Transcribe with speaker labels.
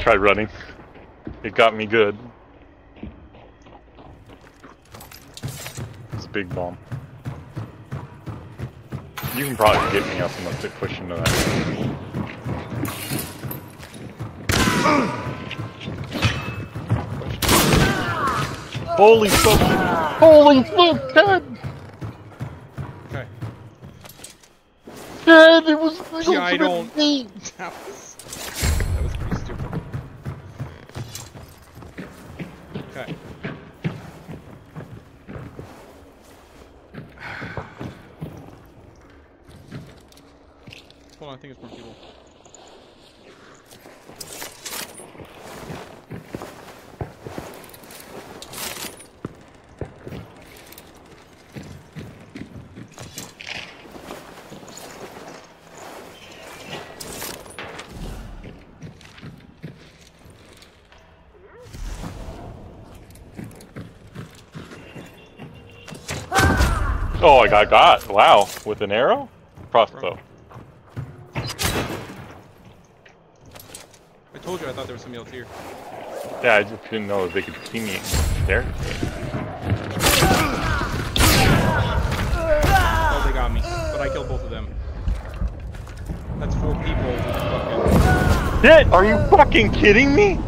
Speaker 1: tried running. It got me good. It's a big bomb. You can probably get me up unless they push into that. Holy fuck! Holy fuck, God!
Speaker 2: Okay.
Speaker 1: God, it was.
Speaker 2: Yeah, I don't. That was pretty stupid. Okay. Hold on, I think it's more people.
Speaker 1: Oh, I got. Wow, with an arrow? Crossbow.
Speaker 2: I told you I thought there was somebody else here.
Speaker 1: Yeah, I just didn't know if they could see me there.
Speaker 2: Oh, they got me. But I killed both of them. That's 4 people.
Speaker 1: Shit! Are you fucking kidding me?